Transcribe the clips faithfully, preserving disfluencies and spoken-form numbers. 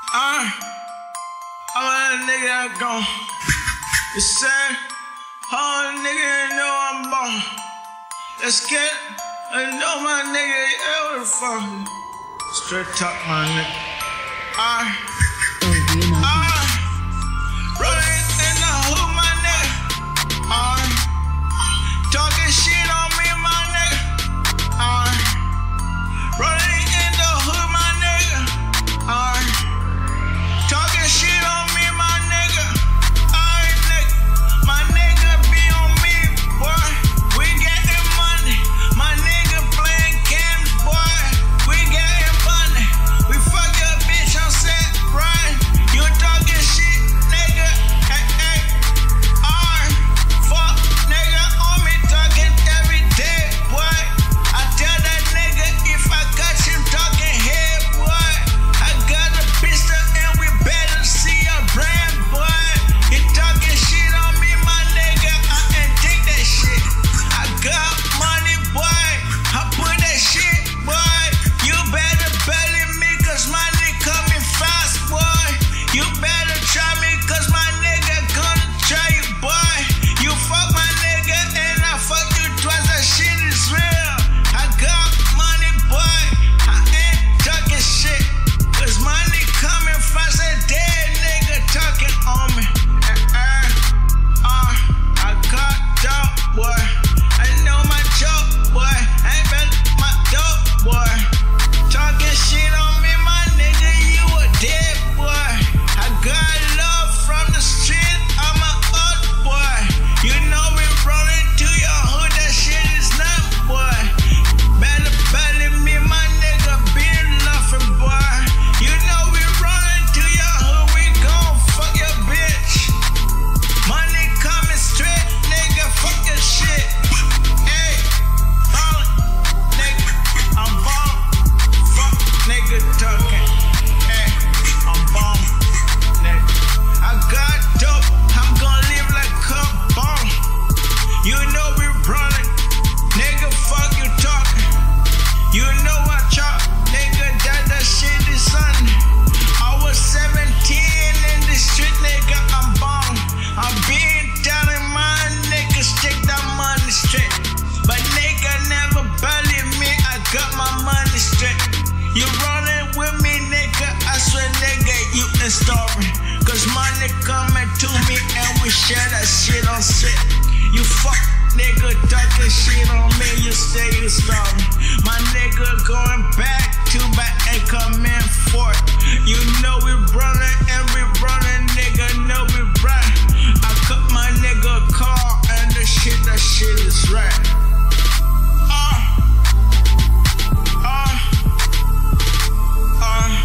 Uh, I'm a nigga gone. You said, oh nigga, you know I'm born. Let's get, I know my nigga, ever fuck. Straight talk, my nigga. Uh, uh, rolling in the hood, my nigga. Uh, talking shit on me, my nigga. Uh, rolling in the hood, my nigga. Uh, talking shit on me, my nigga. Uh, nigga, my nigga be on me, boy. We getting money. My nigga playing games, boy. We getting money. We fuck your bitch on set, right? You talking shit, nigga. Hey, hey. Uh, fuck, nigga, on me talking every day, boy. I tell that nigga if I catch him talking head, boy. I got a pistol and we better see a brand, boy. You talking shit on me, my nigga. I ain't take that shit. I got money, boy. I put that shit, boy. You better believe me, cause my nigga coming fast, boy. You better try me, cause my nigga gonna try you, boy. You fuck my nigga and I fuck you twice. That shit is real. I got money, boy. I ain't talking shit, cause my nigga coming fast. A dead nigga talking on me. Uh, uh, uh, I got dope, boy. I know my joke, boy. I ain't been my dope, boy. Talking shit on me, my nigga. You a dead boy. I got love from the street. I'm a old boy. You know we rolling to your hood. That shit is not, boy. Better believe me, my nigga. Been laughing, boy. You know we rolling to your hood. We gon' fuck your bitch. Money coming straight, nigga. Fuck your shit. Hey, ballin', nigga. I'm ballin'. Fuck, nigga talking. Hey, I'm ballin', nigga. I got dope. I'm gon' live like a ballin'. You know we rollin', nigga. Fuck you talking. You know I chop, nigga. That that shit is something. I was seventeen in the street, nigga. I'm ballin'. I'm being telling my niggas take that money straight. But nigga never believe me. I got my money straight. You rollin' with me, nigga. I swear, nigga, you ain't starving. Cause money coming to me and we share that shit on set. You fuck, nigga, talking shit on me. You say you starving. My nigga going back to back and coming forth. You know we rollin' and we rollin', nigga. Know we right. I cut my nigga car and the shit, that shit is right. Uh, uh, uh,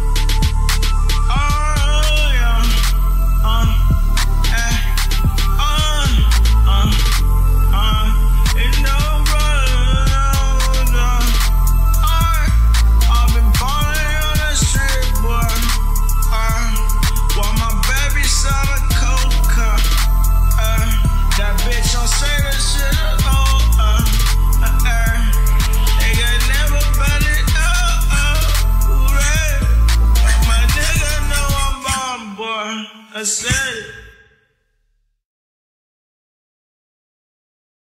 oh yeah, uh, eh, uh, uh, uh, you know, brother, uh, I've been ballin' on the street, boy. Uh, while my baby saw the coca, uh, that bitch don't say that shit at all, uh, uh, uh, nigga never bet it, uh, uh, hooray. My nigga know I'm bomb, boy. I say